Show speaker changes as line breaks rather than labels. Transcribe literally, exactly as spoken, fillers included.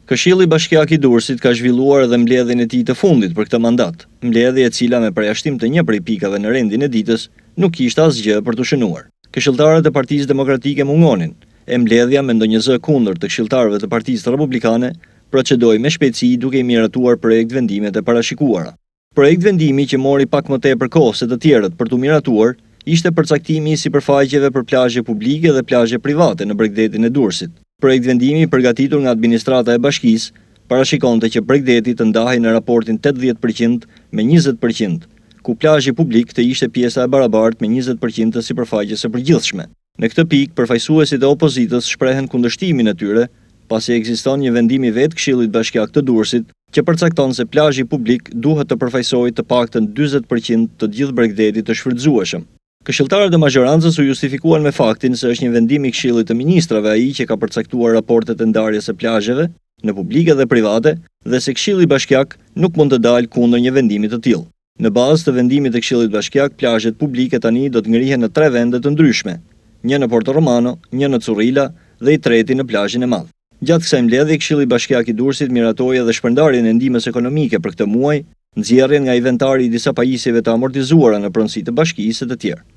Këshilli Bashkiak i Durrësit ka zhvilluar edhe mbledhjen e tij të fundit për këtë mandat, mbledhje e cila me përjashtim të një prej pikave në rendin e ditës nuk kishte asgjë për të shënuar. Këshilltarët e Partisë Demokratike mungonin, e mbledhja me ndonjë zë kundër të këshilltarëve të Partisë Republikane procedoi me shpejtësi duke i miratuar projekt vendimet e parashikuara. Projekt vendimi që mori pak më tepër kohë se të tjerët për t'u miratuar ishte përcaktimi i sipërfaqeve për plazhe publike dhe plazhe private në Bregdetin e Durrësit. Projekt vendimi përgatitur nga administrata e bashkisë parashikonte që Bregdeti të ndahej në raportin tetëdhjetë përqind me njëzet përqind, ku plazhi publik të ishte pjesa e barabartë me njëzet përqind të sipërfaqes së përgjithshme. Në këtë pikë, përfaqësuesit e opozitës shprehen kundërshtimin e tyre, pasi ekziston një vendim i vetë Këshillit Bashkiak të Durrësit që përcakton se plazhi publik duhet të përfaqësojë të paktën dyzet përqind të gjithë Bregdetit të shfrytëzueshëm. Këshilltarët e majorancës u justifikuan me faktin se është një vendim i Këshillit të Ministrave ai që ka përcaktuar raportet e ndarjes së plazheve në publike dhe private dhe se Këshilli Bashkiak nuk mund të dalë kundër një vendimi të tillë. Në bazë të vendimit të Këshillit Bashkiak, plazhet publike tani do të ngrihen në tre vende të ndryshme, një në Porto Romano, një në Currila dhe i treti në plazhin e Madh. Gjatë kësaj mbledhje, Këshilli Bashkiak i Durrësit miratoi edhe shpërndarjen e ndihmës ekonomike për këtë muaj, nxjerrjen nga inventari i disa pajisjeve të amortizuara në pronësi të bashkisë e të tjerë.